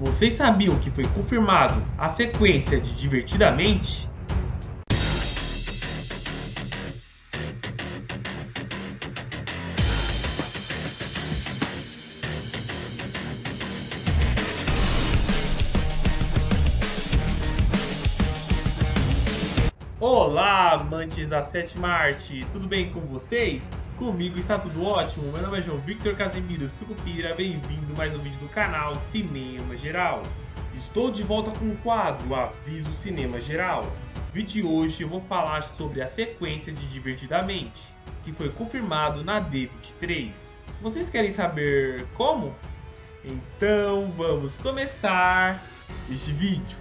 Vocês sabiam que foi confirmado a sequência de Divertidamente? Olá, amantes da sétima arte, tudo bem com vocês? Comigo está tudo ótimo, meu nome é João Victor Casimiro Sucupira, bem-vindo a mais um vídeo do canal Cinema Geral. Estou de volta com o quadro Aviso Cinema Geral. No vídeo de hoje eu vou falar sobre a sequência de Divertidamente, que foi confirmado na D23. Vocês querem saber como? Então vamos começar este vídeo.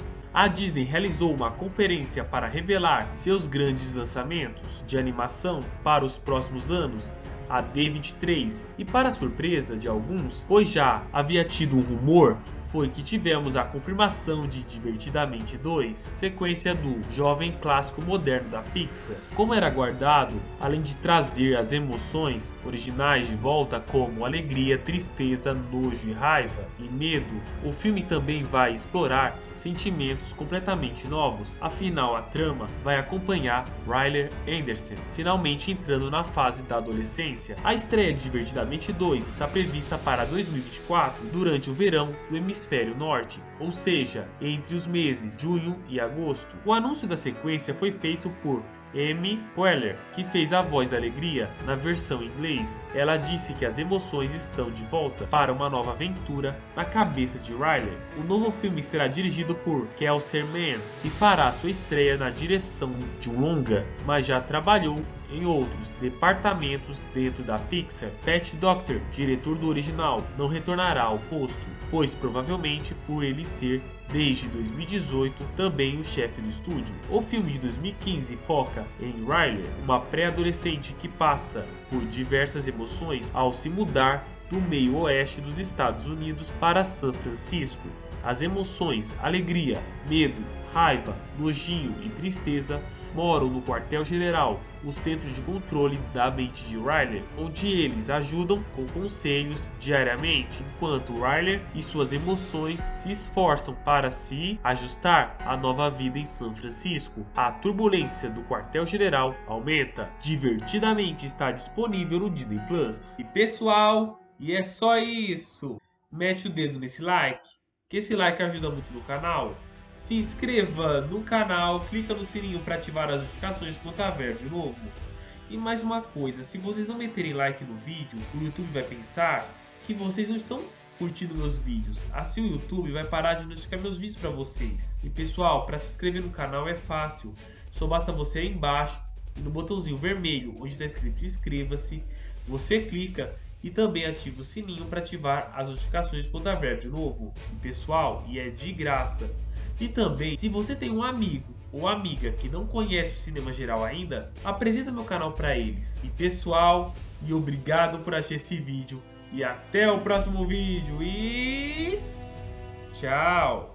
A Disney realizou uma conferência para revelar seus grandes lançamentos de animação para os próximos anos, a D23, e para surpresa de alguns, pois já havia tido um rumor, foi que tivemos a confirmação de Divertidamente 2, sequência do jovem clássico moderno da Pixar. Como era aguardado, além de trazer as emoções originais de volta como alegria, tristeza, nojo e raiva e medo, o filme também vai explorar sentimentos completamente novos. Afinal, a trama vai acompanhar Riley Anderson, finalmente entrando na fase da adolescência. A estreia de Divertidamente 2 está prevista para 2024, durante o verão do hemisfério norte, ou seja, entre os meses junho e agosto. O anúncio da sequência foi feito por Amy Poehler, que fez a voz da alegria na versão em inglês. Ela disse que as emoções estão de volta para uma nova aventura na cabeça de Riley. O novo filme será dirigido por Kelsey Mann e fará sua estreia na direção de um longa, mas já trabalhou em outros departamentos dentro da Pixar. Pat Doctor, diretor do original, não retornará ao posto, pois provavelmente por ele ser desde 2018 também o chefe do estúdio. O filme de 2015 foca em Riley, uma pré-adolescente que passa por diversas emoções ao se mudar do meio oeste dos Estados Unidos para São Francisco. As emoções alegria, medo, raiva, nojinho e tristeza moram no quartel-general, o centro de controle da mente de Riley, onde eles ajudam com conselhos diariamente, enquanto Riley e suas emoções se esforçam para se ajustar à nova vida em São Francisco. A turbulência do quartel-general aumenta. Divertidamente está disponível no Disney Plus. E pessoal, é só isso. Mete o dedo nesse like, que esse like ajuda muito no canal. Se inscreva no canal, clica no sininho para ativar as notificações quando houver vídeo novo. E mais uma coisa, se vocês não meterem like no vídeo, o YouTube vai pensar que vocês não estão curtindo meus vídeos. Assim o YouTube vai parar de notificar meus vídeos para vocês. E pessoal, para se inscrever no canal é fácil. Só basta você aí embaixo, no botãozinho vermelho onde está escrito inscreva-se, você clica e também ativa o sininho para ativar as notificações quando houver vídeo novo. E pessoal, é de graça. E também, se você tem um amigo ou amiga que não conhece o Cinema Geral ainda, apresenta meu canal para eles. E pessoal, obrigado por assistir esse vídeo. E até o próximo vídeo. E tchau!